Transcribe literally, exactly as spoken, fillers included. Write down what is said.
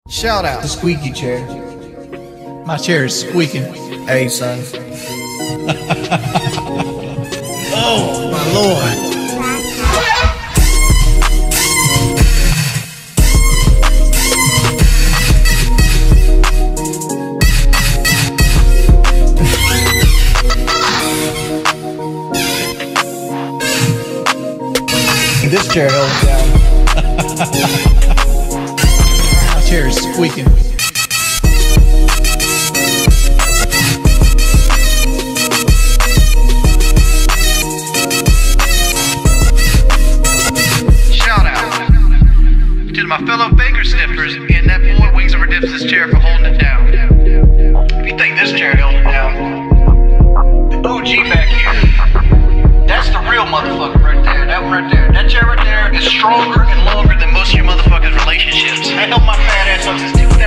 Shout out to Squeaky Chair. My chair is squeaking. Hey, son. Oh, my Lord. This chair held it down. My chair is squeaking. Shout out to my fellow baker sniffers and that boy Wings Over Dips this chair for holding it down. If you think this chair held it down, the O G back here, that's the real motherfucker right there. That one right there. That chair right there is stronger and longer than most of your motherfuckers' relationships. I held my fat ass up since two thousand.